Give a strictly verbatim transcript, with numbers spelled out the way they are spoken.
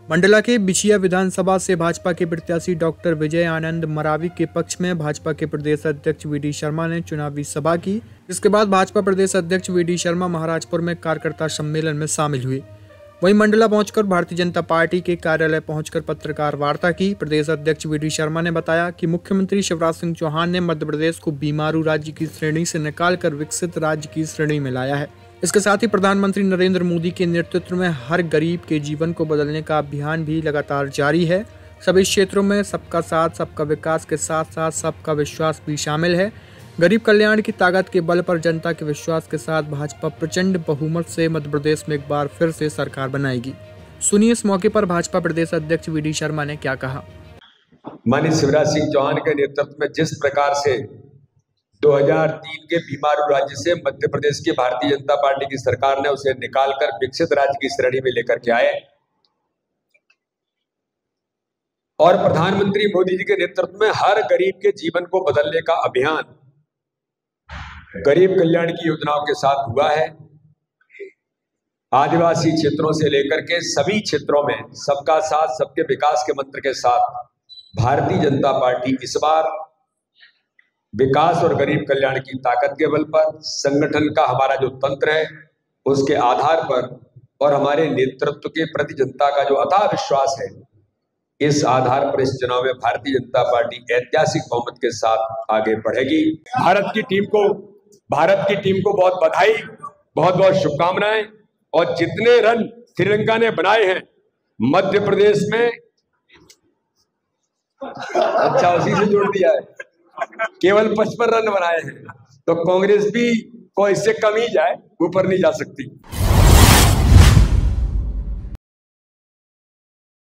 मंडला के बिछिया विधानसभा से भाजपा के प्रत्याशी डॉक्टर विजय आनंद मरावी के पक्ष में भाजपा के प्रदेश अध्यक्ष वी डी शर्मा ने चुनावी सभा की। जिसके बाद भाजपा प्रदेश अध्यक्ष वी डी शर्मा महाराजपुर में कार्यकर्ता सम्मेलन में शामिल हुए। वहीं मंडला पहुंचकर भारतीय जनता पार्टी के कार्यालय पहुंचकर पत्रकार वार्ता की। प्रदेश अध्यक्ष वी डी शर्मा ने बताया कि मुख्यमंत्री शिवराज सिंह चौहान ने मध्य प्रदेश को बीमारू राज्य की श्रेणी से निकालकर विकसित राज्य की श्रेणी में लाया है। इसके साथ ही प्रधानमंत्री नरेंद्र मोदी के नेतृत्व में हर गरीब के जीवन को बदलने का अभियान भी लगातार जारी है। सभी क्षेत्रों में सबका साथ, सबका विकास के साथ साथ सबका विश्वास भी शामिल है। गरीब कल्याण की ताकत के बल पर जनता के विश्वास के साथ भाजपा प्रचंड बहुमत से मध्य प्रदेश में एक बार फिर से सरकार बनाएगी। सुनिए इस मौके पर भाजपा प्रदेश अध्यक्ष वी डी शर्मा ने क्या कहा। माननीय शिवराज सिंह चौहान के नेतृत्व में जिस प्रकार से दो हज़ार तीन के बीमारू राज्य से मध्य प्रदेश की भारतीय जनता पार्टी की सरकार ने उसे निकालकर विकसित राज्य की श्रेणी में लेकर के आए और प्रधानमंत्री मोदी जी के नेतृत्व में हर गरीब के जीवन को बदलने का अभियान गरीब कल्याण की योजनाओं के साथ हुआ है। आदिवासी क्षेत्रों से लेकर के सभी क्षेत्रों में सबका साथ, सबके विकास के मंत्र के साथ भारतीय जनता पार्टी इस बार विकास और गरीब कल्याण की ताकत के बल पर, संगठन का हमारा जो तंत्र है उसके आधार पर और हमारे नेतृत्व के प्रति जनता का जो अथाह विश्वास है, इस आधार पर इस चुनाव में भारतीय जनता पार्टी ऐतिहासिक बहुमत के साथ आगे बढ़ेगी। भारत की टीम को भारत की टीम को बहुत बधाई, बहुत बहुत शुभकामनाएं। और जितने रन श्रीलंका ने बनाए हैं मध्य प्रदेश में, अच्छा उसी से जोड़ दिया है, केवल पचपन रन बनाए हैं, तो कांग्रेस भी को इससे कम ही जाए, ऊपर नहीं जा सकती।